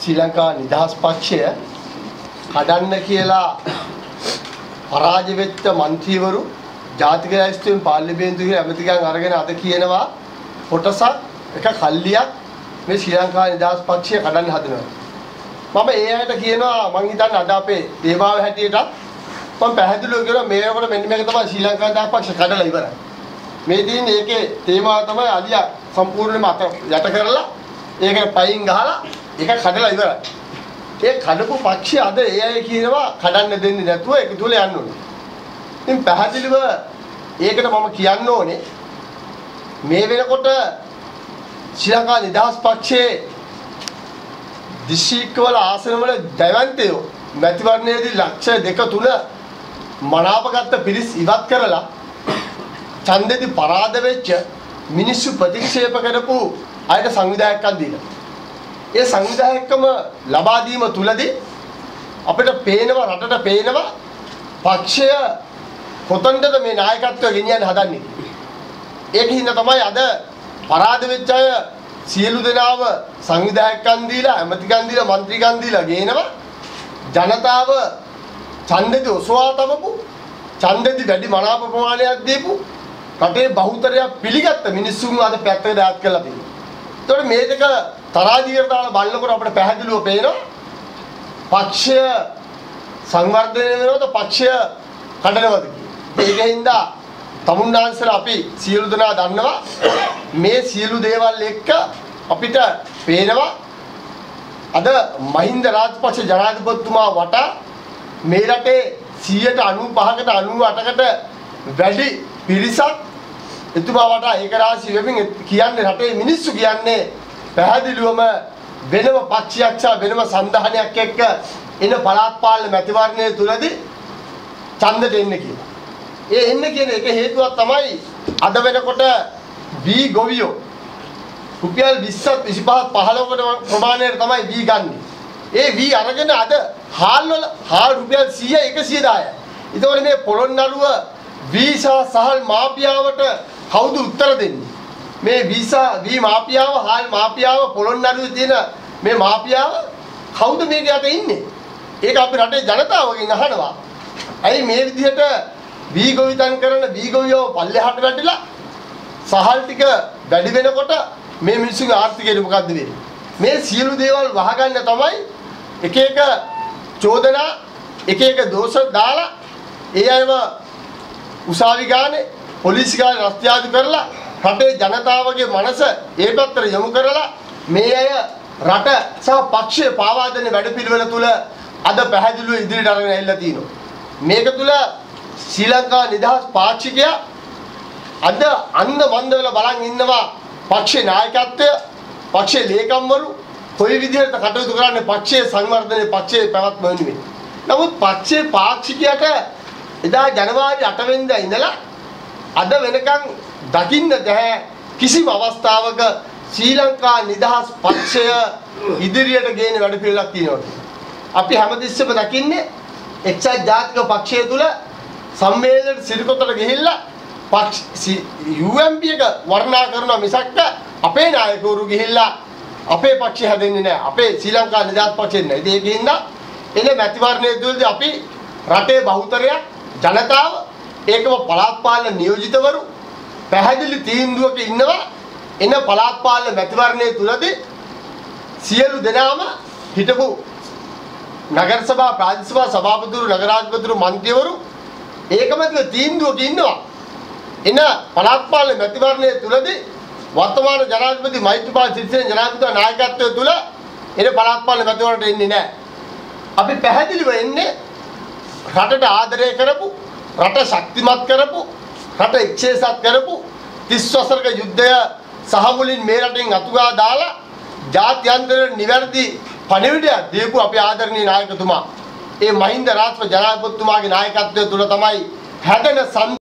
ශ්‍රී ලංකා නිදහස් පක්ෂය කඩන්න කියලා පරාජය වෙච්ච മന്ത്രിවරු ජාතික ලැයිස්තුවෙන් පාර්ලිමේන්තුවේ ඇමතිකම් අරගෙන අද කියනවා කොටසක් එක කල්ලියක් මේ ශ්‍රී ලංකා නිදහස් පක්ෂය කඩන්න හදනවා. මම ඒ අයට කියනවා මං හිතන්නේ අද අපේ දේවාව හැටියට මම පැහැදිලිව කියනවා මේකට මෙන්න මේක තමයි ශ්‍රී ලංකා නිදහස් පක්ෂය කඩලා ඉවරයි. මේ දින ඒකේ තේමාව තමයි අලියා සම්පූර්ණයෙන්ම අත යට කරලා ඒකට පයින් ගහලා ඒක කඩලා ඉවරයි. ඒ කඩපු පක්ෂය අද ඒ අය කියනවා කඩන්න දෙන්නේ නැතුව ඒක තුල යන්න ඕනේ. ඉතින් පැහැදිලිව ඒකට මම කියන්න ඕනේ මේ වෙනකොට ශ්‍රී ලංකා නිදහස් පක්ෂයේ දිශීකවල ආසනවල දැවන්තයෝ මැතිවරණයේදී ලක්ෂ 2-3 මනාපගත් පිරිස් ඉවත් කරලා ඡන්දෙදි පරාද වෙච්ච මිනිස්සු ප්‍රතික්ෂේප කරපු අයට සංවිධායකයන් දීලා. ඒ සංවිධායකකම ලබා දීම තුලදී අපිට පේනවා රටට පේනවා පක්ෂය කොතනද මේ නායකත්වය ගෙනියන්න හදන්නේ. ඒකින්ද තමයි අද පරාද වෙච්ච අය සියලු දෙනාව සංවිධායකයන් දීලා ඇමතිකම් දීලා മന്ത്രിකම් දීලා ගේනවා. ජනතාව ඡන්දෙදි ඔසවා තබපු ඡන්දෙදි වැඩි මනාප ප්‍රමාණයක් දීපු රටේ බහුතරයක් පිළිගත්ත මිනිස්සුන් අද පැත්තකට දාත් කරලා තියෙනවා. ඒතකොට මේ දෙක තරාදියට දාලා බලනකොට අපිට පැහැදිලිව පේනවා පක්ෂය සංවර්ධනය වෙනවද පක්ෂය කඩනවද කියලා. ඒකින්ද තමුන්නාන්සලා අපි සියලු දෙනා දන්නවා මේ සියලු දේවල් එක්ක අපිට පේනවා අද මහින්ද රාජපක්ෂ ජනාධිපතිතුමා වටා මේ රටේ 95%කට 98%කට වැඩි පිරිසක් එතුමා වටා ඒකරාශී වෙමින් කියන්නේ රටේ මිනිස්සු කියන්නේ පැහැදිලිවම වෙනම පක්ෂයක් සහ වෙනම සංධානයක් එක්ක එන පළාත් පාලන මැතිවරණය තුලදී ඡන්දෙට එන්නේ කියලා. ඒ එන්නේ කියන එක හේතුවක් තමයි අද වෙනකොට වී ගොවියෝ රුපියල් 20ක් 25ක් 15කට ප්‍රමාණයට තමයි වී ගන්නෙ. ඒ වී අරගෙන අද හාල් වල හාල් රුපියල් 100 110යි. ඒතකොට මේ පොළොන්නරුව වීසා සහල් මාපියාවට කවුද උත්තර දෙන්නේ? මේ වී මාපියාව හාල් මාපියාව පොළොන්නරුවේ තියෙන මේ මාපියාව කවුද මේක යට ඉන්නේ? ඒක අපි රටේ ජනතාවගෙන් අහනවා. ඇයි මේ විදිහට වී ගොවිතැන් කරන වී ගොවියෝ පල්ලෙහාට වැටිලා සහල් ටික වැඩි වෙනකොට මේ මිනිස්සුගේ ආර්ථිකය මොකද්ද වෙන්නේ? මේ සියලු දේවල් වහගන්න තමයි එක එක චෝදනා එක එක දෝෂ දාලා ඒ අයව උසාවි ගානේ පොලිසිය ගානේ රස්තියාදු කරලා රටේ ජනතාවගේ මනස ඒ පැත්තට යොමු කරලා මේ අය රට සහ පක්ෂය පාවා දෙන වැඩපිළිවෙල තුල අද පැහැදිලිව ඉදිරියට අරගෙන ඇවිල්ලා තිනවා. මේක තුල ශ්‍රී ලංකා නිදහස් පාක්ෂිකයා අද අන්ධ මන්ද වෙලා බලන් ඉන්නවා පක්ෂේ නායකත්වය පක්ෂේ ලේකම්වරු කොයි විදිහට කටයුතු කරන්නේ පක්ෂයේ සංවර්ධනයේ පක්ෂයේ පැවැත්ම වෙනුවෙන්. නමුත් පක්ෂයේ පාක්ෂිකයට එදා ජනවාරි 8 වෙනිදා ඉඳලා අද වෙනකන් දකින්න බැහැ කිසිම අවස්ථාවක ශ්‍රී ලංකා නිදහස් පක්ෂය ඉදිරියට ගේන වැඩපිළිවෙලක් තියෙනවා. අපි හැමතිස්සෙම දකින්නේ එක්සත් ජාතික පක්ෂය තුල සම්මේලනයේ සිරිකොතට ගිහිල්ලා UMP එක වර්ණනා කරනවා මිසක් අපේ නායකවරු ගිහිල්ලා අපේ පක්ෂය හැදෙන්නේ නැහැ. අපේ ශ්‍රී ලංකා නිදහස් පක්ෂය නෑ. ඒකින්ද එනේ මැතිවරණයේ තුලදී අපි රටේ බහුතරයක් ජනතාව ඒකම පළාත් පාලන නියෝජිතවරු පැහැදිලි තීන්දුවක ඉන්නවා. එන පළාත් පාලන මැතිවරණයේ තුලදී සියලු දෙනාම හිටපු නගර සභා ප්‍රාදේශ සභා සභාපතිවරු නගරාධිපතිවරු මන්ත්‍රීවරු ඒකමතික තීන්දුවක ඉන්නවා. එන පළාත් පාලන මැතිවරණයේ තුලදී වර්තමාන ජනාධිපති මෛත්‍රීපාල සිරිසේන ජනාධිපති නායකත්වය තුල එන පළාත් පාලන මැතිවරණයට එන්නේ නැහැ. අපි පැහැදිලිව එන්නේ රටට ආදරය කරපු රට ශක්තිමත් කරපු රට ඉච්ඡේසත් කරපු 30 වසරක යුද්ධය සහ මුලින් මේ රටෙන් අතුගා දාලා ජාත්‍යන්තර නිවැරදි පණිවිඩයක් දීපු අපේ ආදරණීය නායකතුමා ඒ මහින්ද රාජපක්ෂ ජනාධිපතිතුමාගේ නායකත්වය තුල තමයි හැදෙන